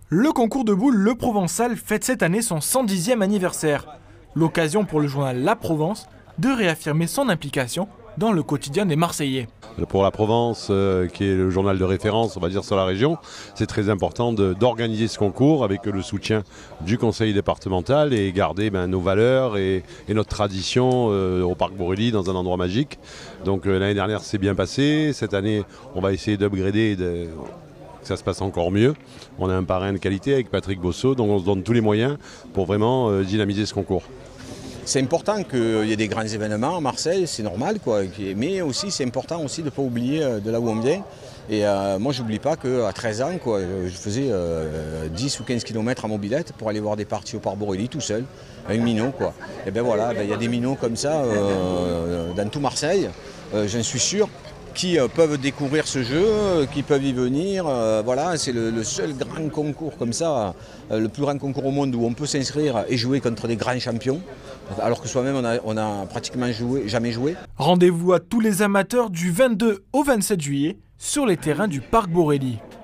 Le concours de boules Le Provençal fête cette année son 110e anniversaire. L'occasion pour le journal La Provence de réaffirmer son implication dans le quotidien des Marseillais. Pour la Provence, qui est le journal de référence, on va dire, sur la région, c'est très important d'organiser ce concours avec le soutien du conseil départemental et garder nos valeurs et notre tradition au Parc Borély, dans un endroit magique. Donc l'année dernière, c'est bien passé. Cette année, on va essayer d'upgrader que ça se passe encore mieux. On a un parrain de qualité avec Patrick Bosso, donc on se donne tous les moyens pour vraiment dynamiser ce concours. C'est important qu'il y ait des grands événements à Marseille, c'est normal, quoi. Mais aussi c'est important aussi de ne pas oublier de là où on vient. Et moi je n'oublie pas qu'à 13 ans, quoi, je faisais 10 ou 15 km en mobilette pour aller voir des parties au Parc Borély tout seul, avec minot, quoi. Et bien voilà, il y a des minots comme ça dans tout Marseille, j'en suis sûr, qui peuvent découvrir ce jeu, qui peuvent y venir. Voilà, c'est le seul grand concours comme ça, le plus grand concours au monde où on peut s'inscrire et jouer contre des grands champions, alors que soi-même on a pratiquement jamais joué. Rendez-vous à tous les amateurs du 22 au 27 juillet sur les terrains du Parc Borély.